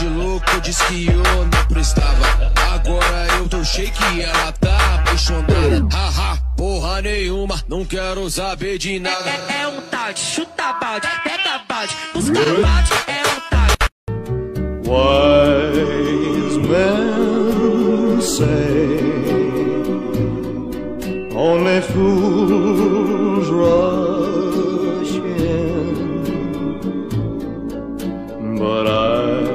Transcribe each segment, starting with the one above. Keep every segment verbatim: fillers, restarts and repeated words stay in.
de louco, disse que eu não prestava. Agora eu tô shake e ela tá apaixonada. Haha, porra nenhuma, não quero saber de nada. É, é um tal de chuta balde, pega balde, busca balde, é um tal de... Wise men say only fools rush in, but I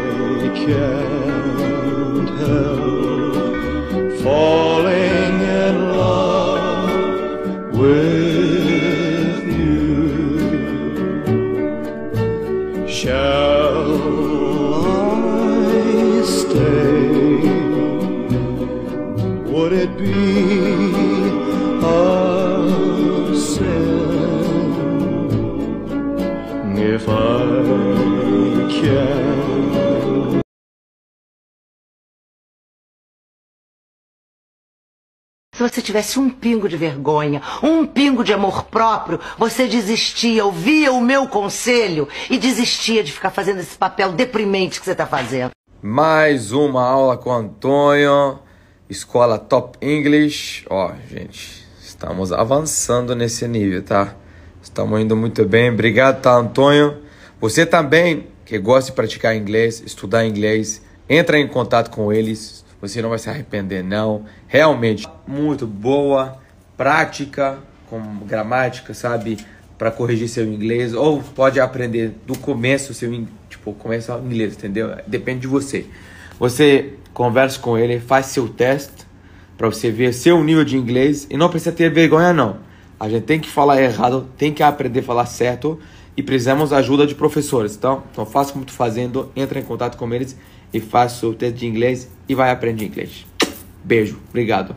can't help falling in love with you. Shall I stay? Would it be a sin if I can? Se você tivesse um pingo de vergonha, um pingo de amor próprio, você desistia, ouvia o meu conselho e desistia de ficar fazendo esse papel deprimente que você está fazendo. Mais uma aula com o Antônio, Escola Top English. Ó, gente, estamos avançando nesse nível, tá? Estamos indo muito bem. Obrigado, tá, Antônio? Você também, que gosta de praticar inglês, estudar inglês, entra em contato com eles. Você não vai se arrepender, não. Realmente, muito boa prática com gramática, sabe? Para corrigir seu inglês. Ou pode aprender do começo, seu, tipo, começa o inglês, entendeu? Depende de você. Você conversa com ele, faz seu teste para você ver seu nível de inglês. E não precisa ter vergonha, não. A gente tem que falar errado, tem que aprender a falar certo. E precisamos da ajuda de professores, então, então faça como estou fazendo, entra em contato com eles e faça o teste de inglês e vai aprender inglês. Beijo, obrigado.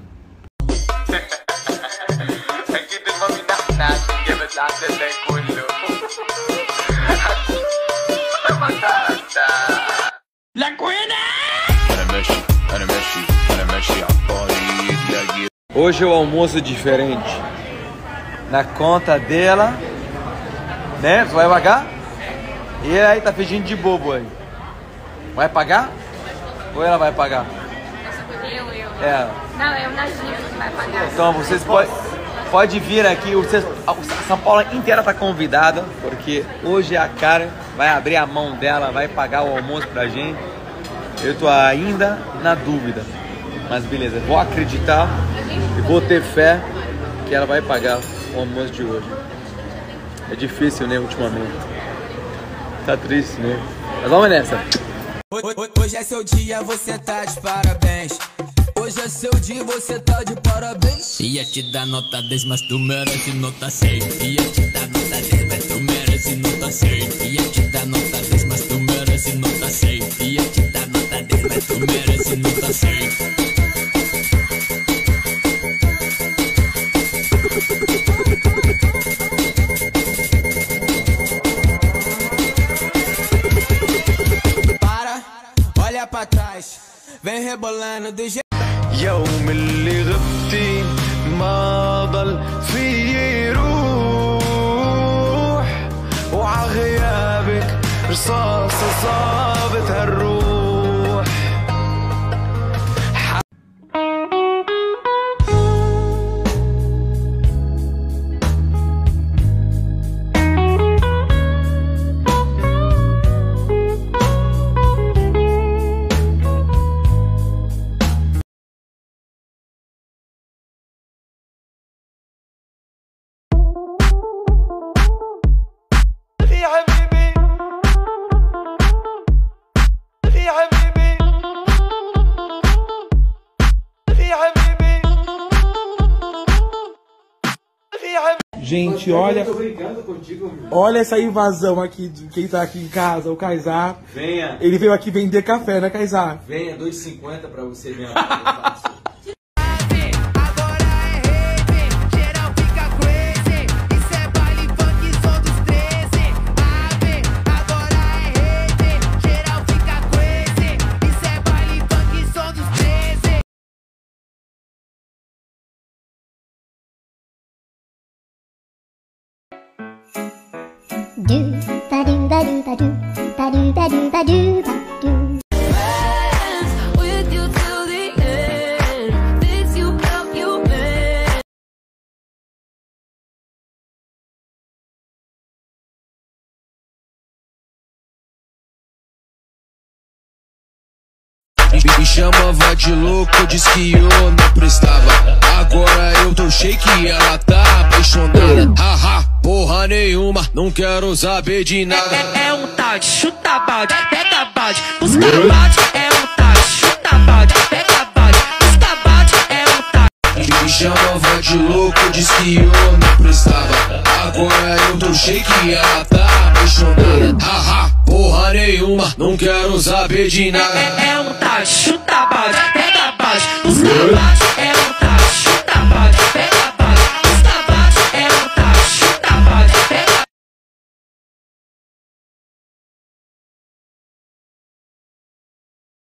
Hoje é o almoço diferente. Na conta dela, né? Você vai pagar? E ele aí tá fingindo de bobo aí. Vai pagar? Ou ela vai pagar? Eu, eu. É. Não, é o Najinho que vai pagar. Então vocês podem pode vir aqui. Vocês, a São Paulo inteira tá convidada, porque hoje a Karen vai abrir a mão dela, vai pagar o almoço pra gente. Eu tô ainda na dúvida. Mas beleza, vou acreditar e vou ter fé que ela vai pagar o almoço de hoje. É difícil, né, ultimamente. Tá triste, né? Mas vamos nessa. Hoje é seu dia, você tá de parabéns. Hoje é seu dia, você tá de parabéns. Ia te dar nota dez, mas tu merece nota cem. Ia te dar nota dez, mas tu merece nota cem. Ia te dar nota dez, mas tu merece nota cem. Ia te dar nota dez, mas tu merece nota cem. Pra trás, vem rebolando do jeito. يوم اللي غبتي ما ضل في روح وعغيابك رصاصة صابت هالروح. Gente, olha, olha essa invasão aqui de quem tá aqui em casa, o Kaysar. Venha. Ele veio aqui vender café, né, Kaysar? Venha, dois e cinquenta pra você ver. Do ba do ba do ba do ba do ba do ba do ba do. chamava de louco, disse que eu não prestava. Agora eu tô shake e ela tá apaixonada. Haha, porra nenhuma, não quero saber de nada. É, é um tal de chuta balde, pega balde, busca balde. É um tal de chuta balde, pega balde, busca balde. É um tal. Me chamava de louco, disse que eu não prestava. Agora eu tô shake e ela tá apaixonada. Haha, porra nenhuma, não quero saber de nada. É, é um tal de chuta balde, pega balde, busca balde. É um